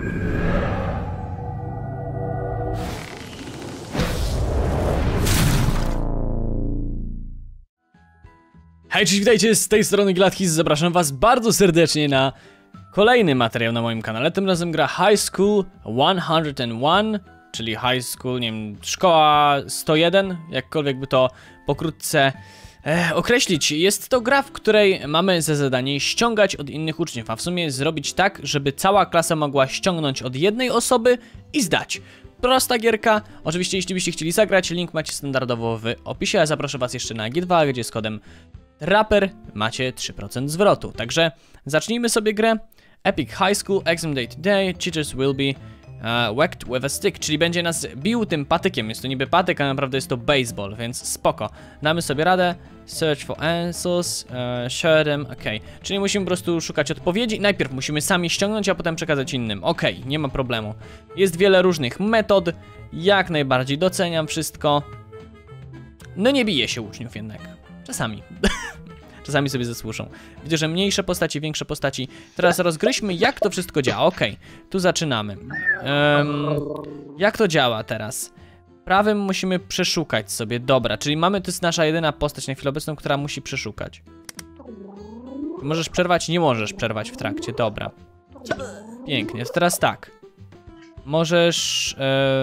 Hej, cześć, witajcie, z tej strony Gladkis, zapraszam was bardzo serdecznie na kolejny materiał na moim kanale. Tym razem gra High School 101, czyli High School, nie wiem, szkoła 101, jakkolwiek by to pokrótce określić. Jest to gra, w której mamy za zadanie ściągać od innych uczniów, a w sumie zrobić tak, żeby cała klasa mogła ściągnąć od jednej osoby i zdać. Prosta gierka. Oczywiście, jeśli byście chcieli zagrać, link macie standardowo w opisie, a zapraszam was jeszcze na G2, gdzie z kodem Rapper macie 3% zwrotu. Także zacznijmy sobie grę. Epic High School Exam Day Today. Teachers will be whacked with a stick, czyli będzie nas bił tym patykiem. Jest to niby patyk, a naprawdę jest to baseball, więc spoko. Damy sobie radę. Search for answers. Share them. Ok. Czyli musimy po prostu szukać odpowiedzi. Najpierw musimy sami ściągnąć, a potem przekazać innym. Ok, nie ma problemu. Jest wiele różnych metod. Jak najbardziej doceniam wszystko. No nie bije się uczniów jednak. Czasami. Czasami sobie zasłuszą. Widzę, że mniejsze postaci, większe postaci. Teraz rozgryźmy, jak to wszystko działa. Okej, tu zaczynamy. Jak to działa teraz? Prawym musimy przeszukać sobie. Dobra, czyli mamy, to jest nasza jedyna postać na chwilę obecną, która musi przeszukać. Możesz przerwać? Nie możesz przerwać w trakcie. Dobra. Pięknie. Teraz tak. Możesz...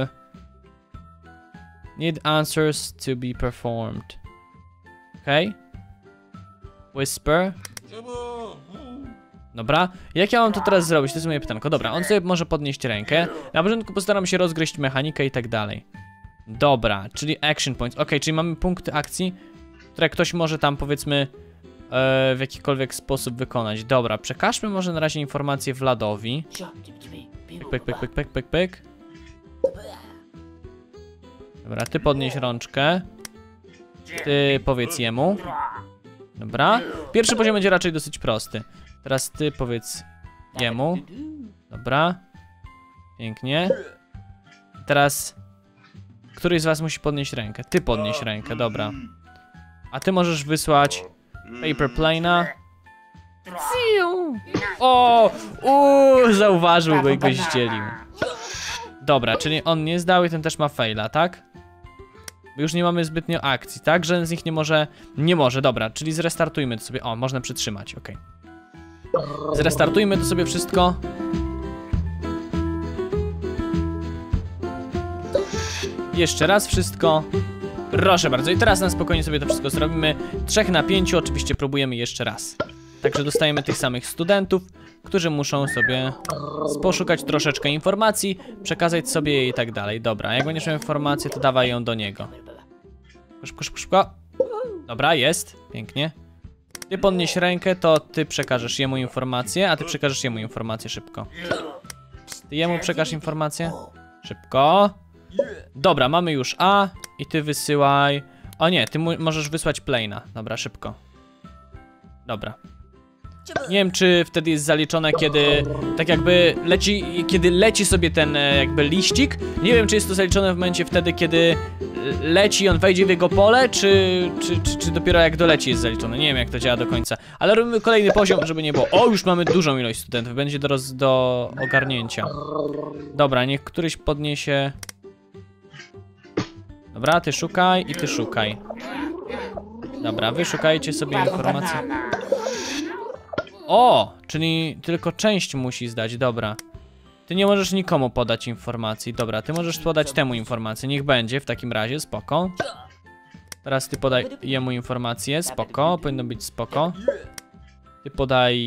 need answers to be performed. Okej. Whisper. Dobra, jak ja mam to teraz zrobić? To jest moje pytanko. Dobra, on sobie może podnieść rękę. Na początku postaram się rozgryźć mechanikę i tak dalej. Dobra, czyli action points. Ok, czyli mamy punkty akcji, które ktoś może tam, powiedzmy, w jakikolwiek sposób wykonać. Dobra, przekażmy może na razie informację Vladowi. Pyk, pyk, pyk, pyk, pyk, pyk. Dobra, ty podnieś rączkę. Ty powiedz jemu. Dobra. Pierwszy poziom będzie raczej dosyć prosty. Teraz ty powiedz jemu. Dobra. Pięknie. Teraz któryś z was musi podnieść rękę. Ty podnieś rękę, dobra. A ty możesz wysłać Paper Plane'a. O! Zauważył go i go zdzielił. Dobra, czyli on nie zdał i ten też ma faila, tak? Już nie mamy zbytnio akcji, tak? Żaden z nich nie może... Nie może, dobra, czyli zrestartujmy to sobie. O, można przytrzymać, ok. Zrestartujmy to sobie wszystko. Jeszcze raz wszystko. Proszę bardzo, i teraz na spokojnie sobie to wszystko zrobimy. 3 na 5, oczywiście próbujemy jeszcze raz. Także dostajemy tych samych studentów, którzy muszą sobie poszukać troszeczkę informacji, przekazać sobie je i tak dalej. Dobra, jak będziesz miał informację, to dawaj ją do niego. Szybko, szybko, szybko. Dobra, jest. Pięknie. Ty podnieś rękę, to ty przekażesz jemu informację, a ty przekażesz jemu informację szybko. Ty jemu przekaż informację. Szybko. Dobra, mamy już A i ty wysyłaj... O nie, ty możesz wysłać Plane'a. Dobra, szybko. Dobra. Nie wiem, czy wtedy jest zaliczone, kiedy tak jakby leci, kiedy leci sobie ten jakby liścik. Nie wiem, czy jest to zaliczone w momencie wtedy, kiedy leci i on wejdzie w jego pole, czy dopiero jak doleci jest zaliczone. Nie wiem, jak to działa do końca. Ale robimy kolejny poziom, żeby nie było. O, już mamy dużą ilość studentów, będzie do ogarnięcia. Dobra, niech któryś podniesie. Dobra, ty szukaj i ty szukaj. Dobra, wy szukajcie sobie informacji. O, czyli tylko część musi zdać, dobra. Ty nie możesz nikomu podać informacji, dobra, ty możesz podać temu informację, niech będzie w takim razie, spoko. Teraz ty podaj jemu informację, spoko, powinno być spoko. Ty podaj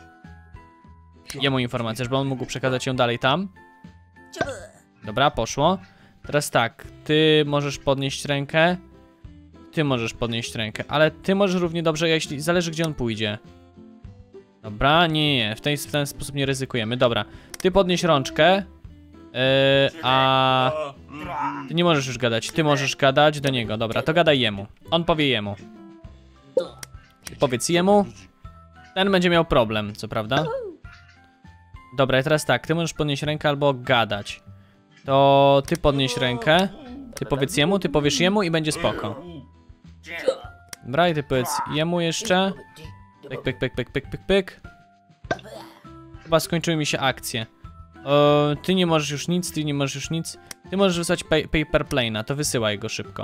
jemu informację, żeby on mógł przekazać ją dalej tam. Dobra, poszło. Teraz tak, ty możesz podnieść rękę. Ty możesz podnieść rękę, ale ty możesz równie dobrze, jeśli zależy gdzie on pójdzie. Dobra, nie, w ten sposób nie ryzykujemy. Dobra, ty podnieś rączkę. A ty nie możesz już gadać, ty możesz gadać do niego. Dobra, to gadaj jemu. On powie jemu. Powiedz jemu. Ten będzie miał problem, co prawda. Dobra, i teraz tak, ty możesz podnieść rękę albo gadać. To ty podnieś rękę. Ty powiedz jemu, ty powiesz jemu i będzie spoko. Dobra, i ty powiedz jemu jeszcze. Pyk, pyk, pyk, pyk, pyk, pyk, pyk. Chyba skończyły mi się akcje. Ty nie możesz już nic, ty nie możesz już nic. Ty możesz wysłać paper plane'a, to wysyłaj go szybko.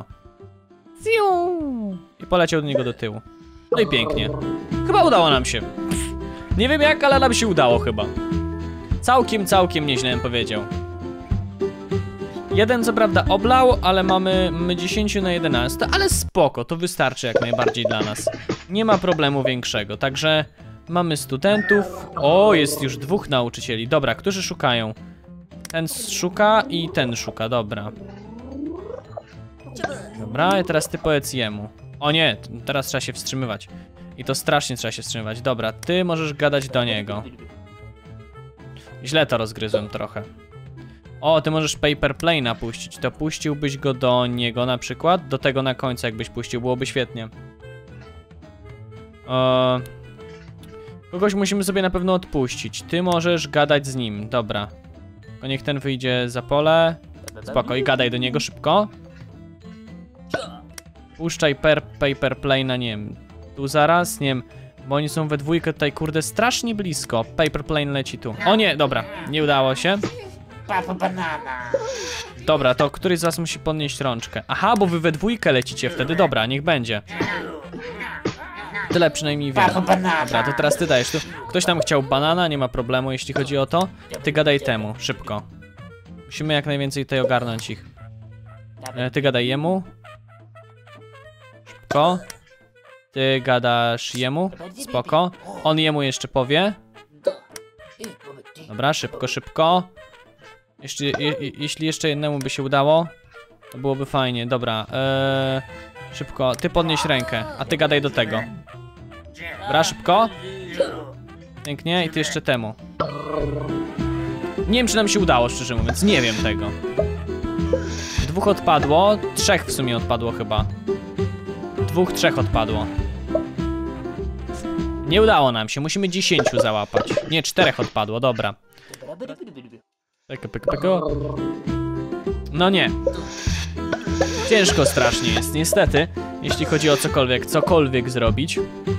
I poleciał do niego do tyłu. No i pięknie. Chyba udało nam się. Nie wiem jak, ale nam się udało chyba. Całkiem nieźle bym powiedział. Jeden co prawda oblał, ale mamy 10 na 11, ale spoko, to wystarczy jak najbardziej dla nas. Nie ma problemu większego, także mamy studentów. O, jest już 2 nauczycieli. Dobra, którzy szukają? Ten szuka i ten szuka, dobra. Dobra, i teraz ty powiedz jemu. O nie, teraz trzeba się wstrzymywać. I to strasznie trzeba się wstrzymywać. Dobra, ty możesz gadać do niego. Źle to rozgryzłem trochę. O, ty możesz paper plane'a puścić. To puściłbyś go do niego na przykład? Do tego na końcu jakbyś puścił, byłoby świetnie. Kogoś musimy sobie na pewno odpuścić. Ty możesz gadać z nim, dobra. Tylko niech ten wyjdzie za pole. Spoko, i gadaj do niego szybko. Puszczaj paper plane'a, nie wiem, tu zaraz, nie wiem, bo oni są we dwójkę tutaj, kurde, strasznie blisko. Paper plane leci tu. O nie, dobra, nie udało się. Dobra, to któryś z was musi podnieść rączkę. Aha, bo wy we dwójkę lecicie wtedy, dobra, niech będzie. Tyle przynajmniej wiem. Dobra, to teraz ty dajesz tu. Ktoś tam chciał banana, nie ma problemu, jeśli chodzi o to. Ty gadaj temu, szybko. Musimy jak najwięcej tutaj ogarnąć ich. Ty gadaj jemu. Szybko. Ty gadasz jemu. Spoko. On jemu jeszcze powie. Dobra, szybko. Jeśli jeszcze jednemu by się udało, to byłoby fajnie. Dobra, szybko. Ty podnieś rękę, a ty gadaj do tego. Dobra, szybko. Pięknie, i ty jeszcze temu. Nie wiem, czy nam się udało, szczerze mówiąc. Nie wiem tego. 2 odpadło. 3 w sumie odpadło chyba. 2, 3 odpadło. Nie udało nam się. Musimy 10 załapać. Nie, 4 odpadło, dobra. No nie. Ciężko strasznie jest, niestety. Jeśli chodzi o cokolwiek zrobić.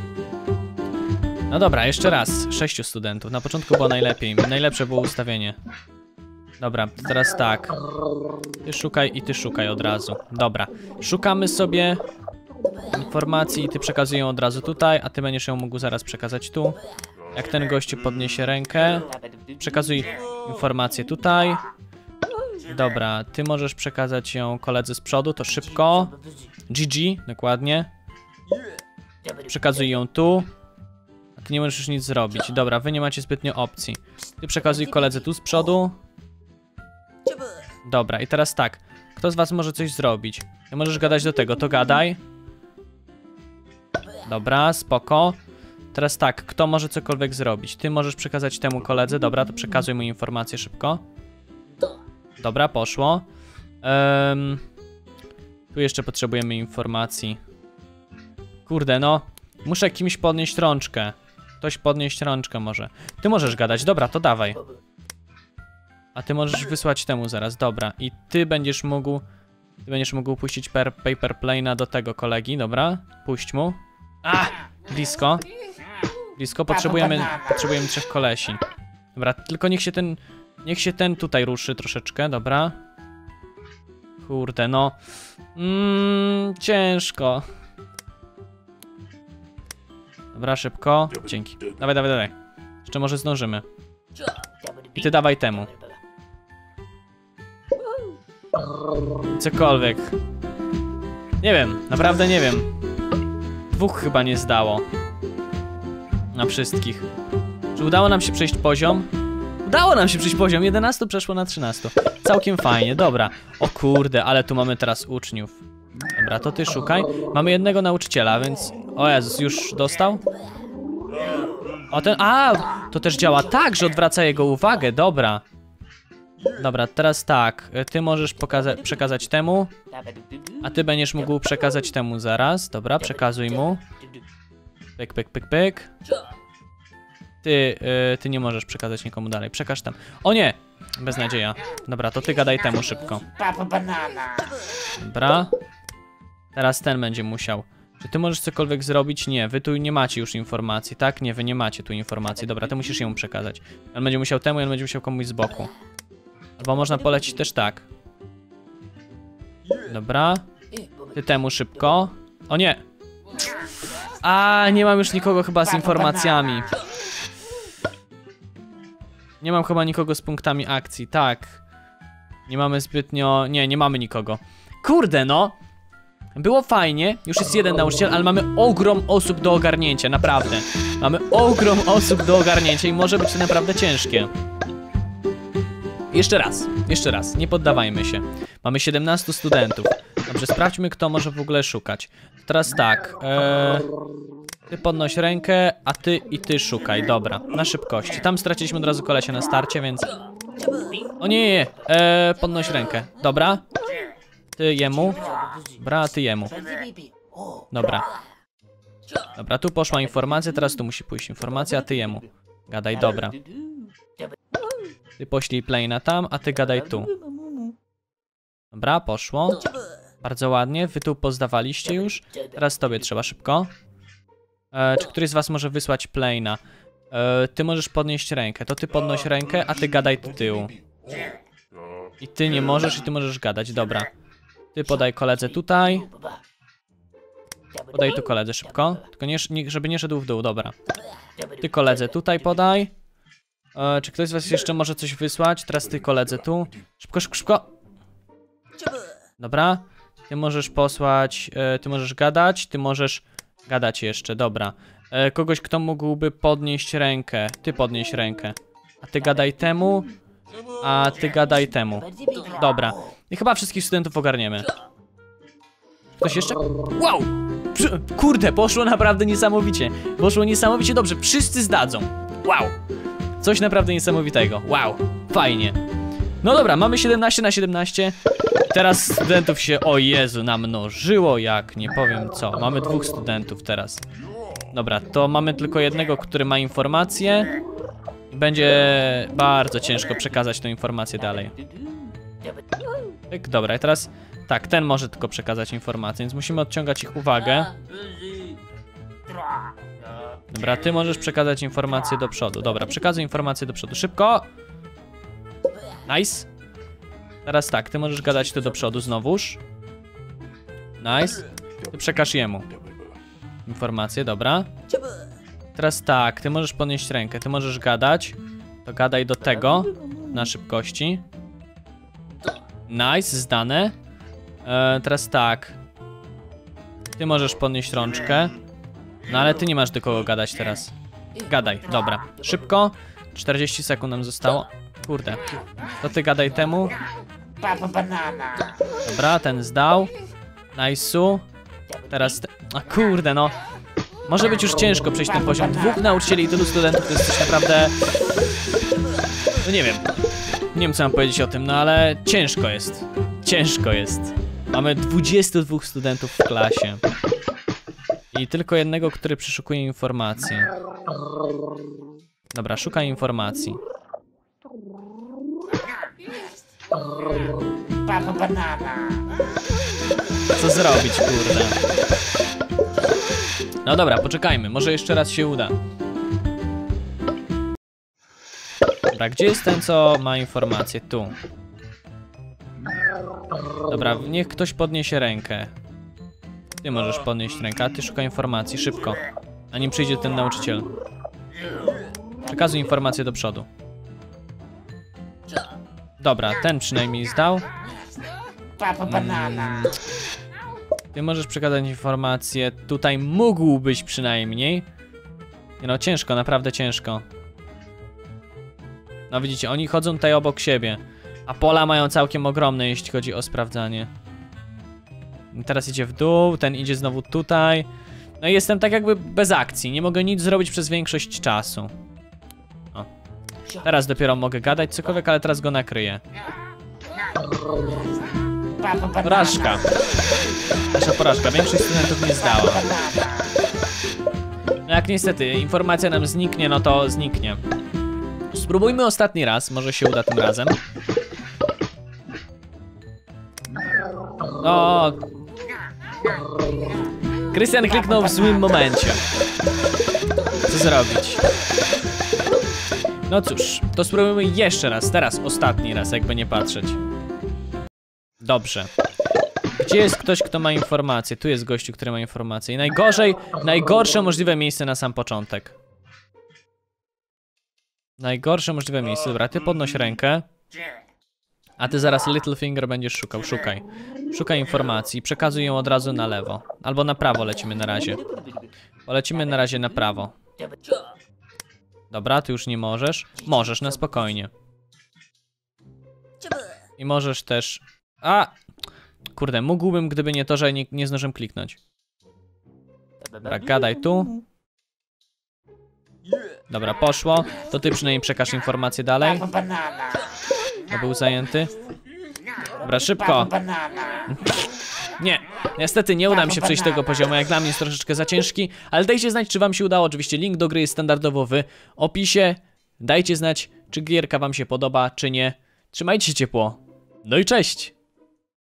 No dobra, jeszcze raz. 6 studentów. Na początku było najlepiej. Najlepsze było ustawienie. Dobra, teraz tak. Ty szukaj i ty szukaj od razu. Dobra, szukamy sobie informacji i ty przekazuj ją od razu tutaj, a ty będziesz ją mógł zaraz przekazać tu. Jak ten gościu podniesie rękę, przekazuj informację tutaj. Dobra, ty możesz przekazać ją koledze z przodu, to szybko. GG, dokładnie. Przekazuj ją tu. A ty nie możesz już nic zrobić. Dobra, wy nie macie zbytnio opcji. Ty przekazuj koledze tu z przodu. Dobra, i teraz tak. Kto z was może coś zrobić? Ty możesz gadać do tego, to gadaj. Dobra, spoko. Teraz tak, kto może cokolwiek zrobić? Ty możesz przekazać temu koledze, dobra, to przekazuj mu informację szybko. Dobra, poszło. Tu jeszcze potrzebujemy informacji. Kurde, no. Muszę kimś podnieść rączkę. Ktoś podnieść rączkę może. Ty możesz gadać, dobra, to dawaj. A ty możesz wysłać temu zaraz, dobra. I ty będziesz mógł puścić paper plane'a do tego kolegi, dobra? Puść mu. Blisko. Blisko, potrzebujemy 3 kolesi. Dobra, tylko niech się ten tutaj ruszy troszeczkę, dobra. Kurde, no. Ciężko. Dobra, szybko. Dzięki. Dawaj. Jeszcze może zdążymy. I ty dawaj temu. Cokolwiek. Nie wiem, naprawdę nie wiem. 2 chyba nie zdało. Na wszystkich. Czy udało nam się przejść poziom? Udało nam się przejść poziom. 11 przeszło na 13. Całkiem fajnie, dobra. O kurde, ale tu mamy teraz uczniów. Dobra, to ty szukaj. Mamy jednego nauczyciela, więc... O Jezus, już dostał? O ten... To też działa tak, że odwraca jego uwagę, dobra. Dobra, teraz tak. Ty możesz przekazać temu. A ty będziesz mógł przekazać temu zaraz. Dobra, przekazuj mu. Pyk. Ty nie możesz przekazać nikomu dalej. Przekaż tam. O nie! Beznadzieja. Dobra, to ty gadaj temu szybko. Dobra. Teraz ten będzie musiał. Czy ty możesz cokolwiek zrobić? Nie, wy tu nie macie już informacji, tak? Nie, wy nie macie tu informacji. Dobra, ty musisz jemu przekazać. On będzie musiał temu, on będzie musiał komuś z boku. Albo można polecić też tak. Dobra. Ty temu szybko. O nie! A, nie mam już nikogo chyba z informacjami. Nie mam chyba nikogo z punktami akcji, tak. Nie mamy zbytnio... Nie mamy nikogo. Kurde, no! Było fajnie, już jest jeden nauczyciel, ale mamy ogrom osób do ogarnięcia, naprawdę. Mamy ogrom osób do ogarnięcia i może być to naprawdę ciężkie. Jeszcze raz, nie poddawajmy się. Mamy 17 studentów. Dobrze, sprawdźmy, kto może w ogóle szukać. Teraz tak, ty podnoś rękę, a ty i ty szukaj, dobra, na szybkości. Tam straciliśmy od razu kolesia na starcie, więc... O nie, podnoś rękę, dobra. Ty jemu, dobra, a ty jemu. Dobra. Dobra, tu poszła informacja, teraz tu musi pójść informacja, a ty jemu. Gadaj, dobra. Ty poślij Plaina tam, a ty gadaj tu. Dobra, poszło. Bardzo ładnie, wy tu pozdawaliście już. Teraz tobie trzeba szybko. Czy któryś z was może wysłać Plaina? Ty możesz podnieść rękę, to ty podnoś rękę, a ty gadaj do tyłu. I ty nie możesz i ty możesz gadać, dobra. Ty podaj koledze tutaj. Podaj tu koledze szybko. Tylko nie, żeby nie szedł w dół, dobra. Ty koledze tutaj podaj. Czy ktoś z was jeszcze może coś wysłać? Teraz ty koledze tu. Szybko, szybko, szybko. Dobra. Ty możesz posłać, ty możesz gadać jeszcze, dobra. Kogoś, kto mógłby podnieść rękę. Ty podnieś rękę. A ty gadaj temu. A ty gadaj temu. Dobra. I chyba wszystkich studentów ogarniemy. Ktoś jeszcze? Wow! Kurde, poszło naprawdę niesamowicie. Poszło niesamowicie dobrze. Wszyscy zdadzą. Wow! Coś naprawdę niesamowitego. Wow! Fajnie. No dobra, mamy 17 na 17. Teraz studentów się, o Jezu, namnożyło jak nie powiem co. Mamy 2 studentów teraz. Dobra, to mamy tylko jednego, który ma informację. Będzie bardzo ciężko przekazać tę informację dalej. Dobra, i teraz tak, ten może tylko przekazać informację, więc musimy odciągać ich uwagę. Dobra, ty możesz przekazać informację do przodu. Dobra, przekazuj informację do przodu. Szybko! Nice. Teraz tak, ty możesz gadać tu do przodu znowuż. Nice. Ty przekaż jemu informację, dobra. Teraz tak, ty możesz podnieść rękę, ty możesz gadać. To gadaj do tego na szybkości. Nice, zdane. Teraz tak. Ty możesz podnieść rączkę. No ale ty nie masz do kogo gadać teraz. Gadaj, dobra. Szybko. 40 sekund nam zostało. Kurde. To ty gadaj temu. Dobra, ten zdał. Nice'u. Teraz a kurde no. Może być już ciężko przejść ten poziom. 2 nauczycieli i tylu studentów to jest coś naprawdę... No nie wiem. Nie wiem co mam powiedzieć o tym, no ale ciężko jest. Ciężko jest. Mamy 22 studentów w klasie. I tylko jednego, który przeszukuje informacje. Dobra, szukaj informacji. Co zrobić, kurde? No dobra, poczekajmy, może jeszcze raz się uda. Dobra, gdzie jest ten, co ma informację? Tu. Dobra, niech ktoś podniesie rękę. Ty możesz podnieść rękę, a ty szukaj informacji, szybko. Zanim przyjdzie ten nauczyciel. Przekazuj informację do przodu. Dobra, ten przynajmniej zdał. Ty możesz przekazać informację. Tutaj mógłbyś przynajmniej. Nie no, ciężko, naprawdę ciężko. No widzicie, oni chodzą tutaj obok siebie. A pola mają całkiem ogromne, jeśli chodzi o sprawdzanie. I teraz idzie w dół, ten idzie znowu tutaj. No i jestem tak jakby bez akcji. Nie mogę nic zrobić przez większość czasu. O. Teraz dopiero mogę gadać cokolwiek, ale teraz go nakryję. Porażka. Nasza porażka. Większość studentów nie zdała. No jak niestety informacja nam zniknie, no to zniknie. Spróbujmy ostatni raz, może się uda tym razem. No. Krystian kliknął w złym momencie. Co zrobić? No cóż, to spróbujmy jeszcze raz, teraz ostatni raz, jakby nie patrzeć. Dobrze. Gdzie jest ktoś, kto ma informacje? Tu jest gościu, który ma informacje. I najgorsze możliwe miejsce na sam początek. Najgorsze możliwe miejsce. Dobra, ty podnoś rękę. A ty zaraz Littlefinger będziesz szukał. Szukaj. Szukaj informacji. Przekazuj ją od razu na lewo. Albo na prawo lecimy na razie. Polecimy na razie na prawo. Dobra, ty już nie możesz. Możesz, na spokojnie. I możesz też... A! Kurde, mógłbym, gdyby nie to, że nie zdążyłem kliknąć. Dobra, gadaj tu. Dobra, poszło. To ty przynajmniej przekaż informację dalej. To był zajęty. Dobra, szybko. Nie, niestety nie uda mi się przejść tego poziomu, jak dla mnie jest troszeczkę za ciężki. Ale dajcie znać, czy wam się udało. Oczywiście link do gry jest standardowo w opisie. Dajcie znać, czy gierka wam się podoba, czy nie. Trzymajcie się ciepło. No i cześć!